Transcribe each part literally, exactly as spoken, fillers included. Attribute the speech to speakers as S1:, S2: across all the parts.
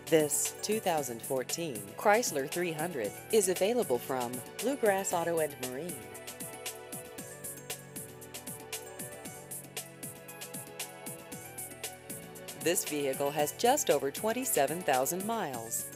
S1: This two thousand fourteen Chrysler three hundred is available from Bluegrass Auto and Marine. This vehicle has just over twenty-seven thousand miles.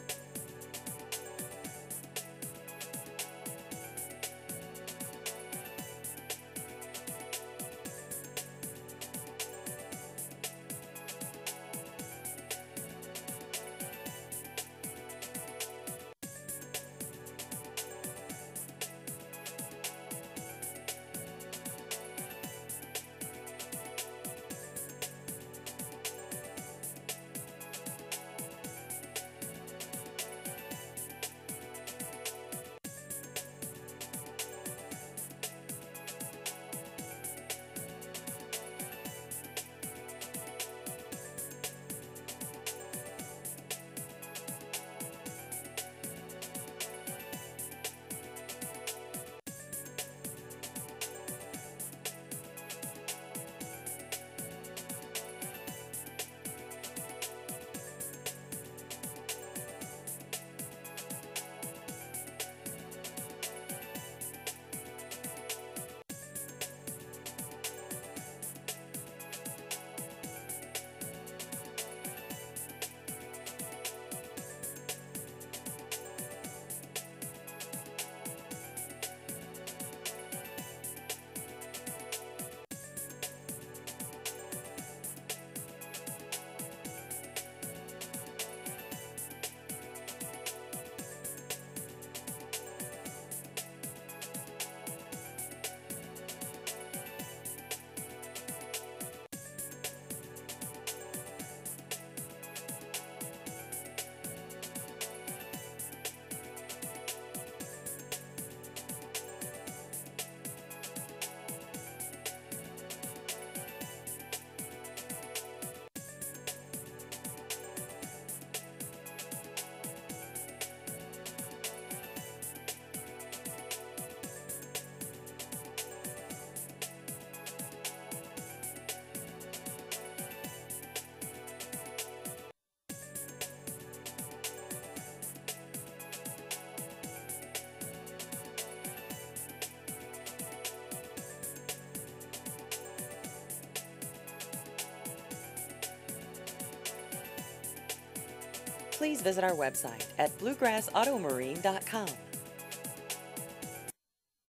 S1: Please visit our website at bluegrass auto marine dot com.